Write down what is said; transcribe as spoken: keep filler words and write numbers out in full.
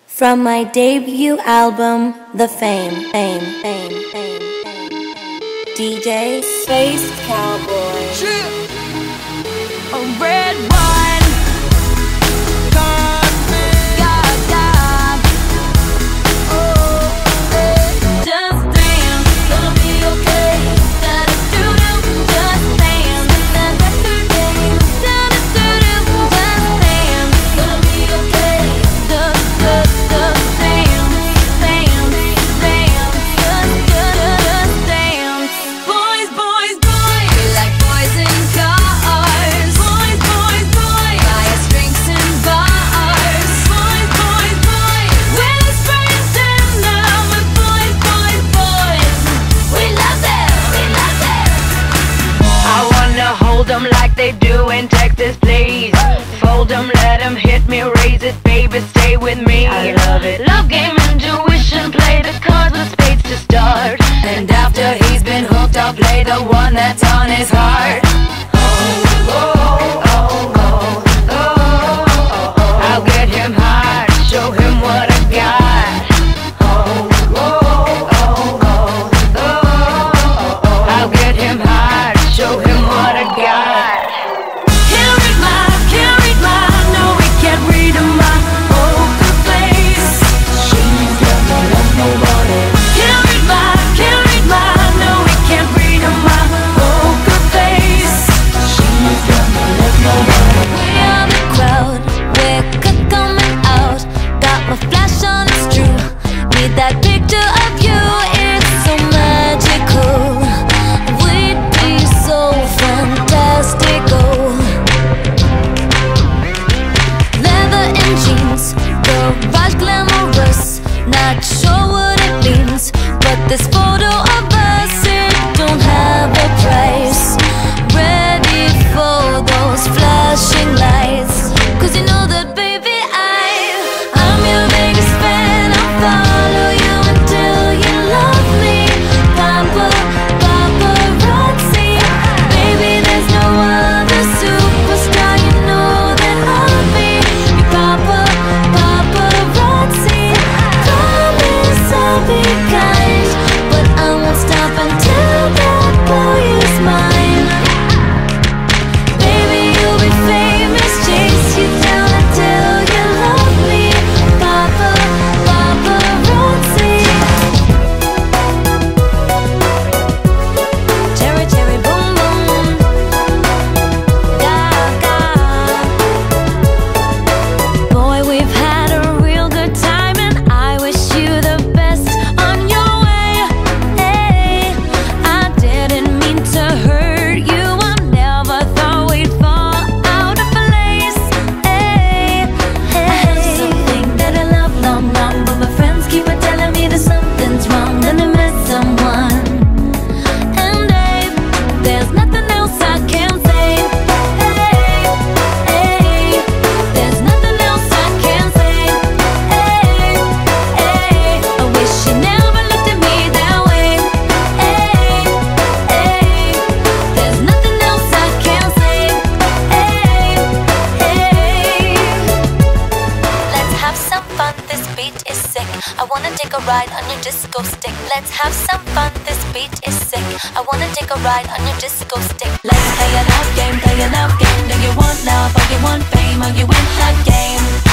From my debut album, The Fame, Fame, Fame, Fame, Fame. D J Space Cowboy. A red wine. God, God, God. Oh, hey. Just dance, gonna be okay. Da-da-doo-doo, just dance. Da-da-doo-doo, da-da-doo-doo, just dance, gonna be okay. Da-da-da-da, dance, dance, dance, just, just dance. Boys, boys, boys, we like boys in cars. Boys, boys, boys, buy us drinks in bars. Boys, boys, boys, we're the friends and now we're boys, boys, boys. We love them, we love them. I wanna hold them like they do in Texas, please. Fold them, let them hit me, raise it, baby, stay with me. I love it. Love game, intuition, play the cards with spades to start. And after he's been hooked, I'll play the one that's on his heart. Oh, oh, oh, oh, oh, oh, oh. I'll get him hard, show him what I got. Oh, oh, oh, oh, oh, oh, oh. I'll get him hard, show him what I got. Can't read my, can't read my, no, we can't read my poker face. She's got no love, nobody. Can't read my, can't read my, no, we can't read my poker face. She's got no love, nobody. We are the crowd, we're c- coming out. Got my flash on, it's true. Need that picture of you, it's so magical. We'd be so fantastical. Leather and jeans, garage glamorous. Not sure what it means, but this photo of us, it don't have a price. Ready for those flashing lights, 'cause you know that, baby, I I'm your biggest fan. I'll follow you until you love me. Papa, paparazzi, baby, there's no other superstar. You know that I'll be your papa, paparazzi. Promise I'll be kind, but I won't stop until that boy is mine. Baby, you'll be famous, chase you down until you love me. Papa, paparazzi. Cherry, cherry, boom, boom. Gaga. Boy, we've had a real good time, and I wish you the best on your way. Hey, I didn't mean to hurt you. I never thought we'd fall out of place. Hey, hey. I have something that I love long, long, but my friends keep on telling me that something's wrong, that I met someone. And babe, there's nothing else I can say. Hey, hey, there's nothing else I can say. Hey, hey, I wish you never looked at me that way. Hey, hey, there's nothing else I can say. Hey, hey. Let's have some fun, this beat is sick. I wanna take a ride on your disco stick. Let's have some fun, this beat is sick. I wanna take a ride on your disco stick. Let's play a love game, play a love game. Do you want love or you want fame? Are you in that game?